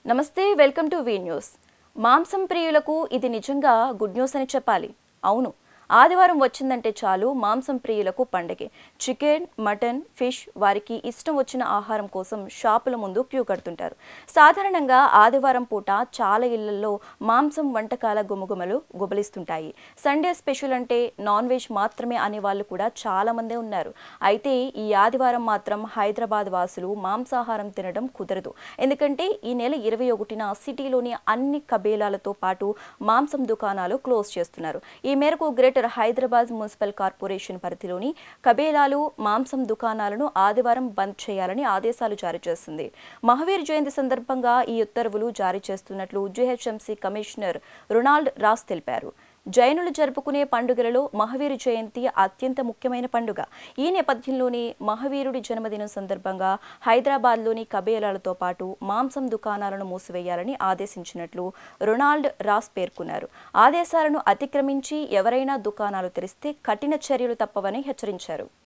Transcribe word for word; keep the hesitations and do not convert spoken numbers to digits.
నమస్తే welcome to V news మాంసం ప్రియులకు ఇది నిజంగా గుడ్ న్యూస్ అని చెప్పాలి. అవును, ఆదివారం వచ్చిందంటే చాలు మాంసం ప్రియులకు పండగే. చికెన్, మటన్, ఫిష్ వారికి ఇష్టం వచ్చిన ఆహారం కోసం షాపుల ముందు క్యూ కడుతుంటారు. సాధారణంగా ఆదివారం పూట చాలా ఇళ్లలో మాంసం వంటకాల గుమగుమలు గుబలిస్తుంటాయి. సండే స్పెషల్ అంటే నాన్ వెజ్ మాత్రమే అనే వాళ్ళు కూడా చాలా మందే ఉన్నారు. అయితే ఈ ఆదివారం మాత్రం హైదరాబాద్ వాసులు మాంసాహారం తినడం కుదరదు. ఎందుకంటే ఈ నెల ఇరవై ఒకటిన సిటీలోని అన్ని కబేలాలతో పాటు మాంసం దుకాణాలు క్లోజ్ చేస్తున్నారు. ఈ మేరకు గ్రేటర్ హైదరాబాద్ మున్సిపల్ కార్పొరేషన్ పరిధిలోని కబేలాలు, మాంసం దుకాణాలను ఆదివారం బంద్ చేయాలని ఆదేశాలు జారీ చేసింది. మహావీర్ జయంతి సందర్భంగా ఈ ఉత్తర్వులు జారీ చేస్తున్నట్లు జీహెచ్ఎంసీ కమిషనర్ రొనాల్డ్ రాస్ తెలిపారు. జైనులు జరుపుకునే పండుగలలో మహావీరు జయంతి అత్యంత ముఖ్యమైన పండుగ. ఈ నేపథ్యంలోనే మహావీరుడి జన్మదినం సందర్భంగా హైదరాబాద్లోని కబేలాలతో పాటు మాంసం దుకాణాలను మూసివేయాలని ఆదేశించినట్లు రొనాల్డ్ రాస్ పేర్కొన్నారు. ఆదేశాలను అతిక్రమించి ఎవరైనా దుకాణాలు తెరిస్తే కఠిన చర్యలు తప్పవని హెచ్చరించారు.